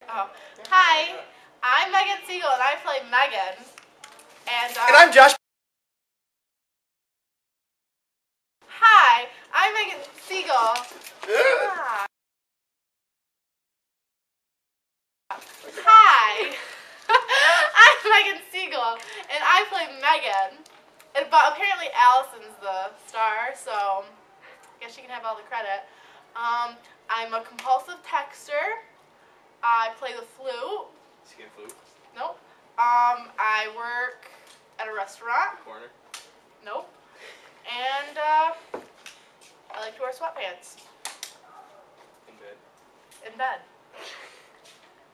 Oh. Hi, I'm Megan Siegel and I play Megan. And I'm Josh. Hi, I'm Megan Siegel. Hi. Hi. I'm Megan Siegel and I play Megan. But apparently Allison's the star, so I guess she can have all the credit. I'm a compulsive texter. I play the flute. Skin flute. Nope. I work at a restaurant. Corner. Nope. And I like to wear sweatpants. In bed. In bed.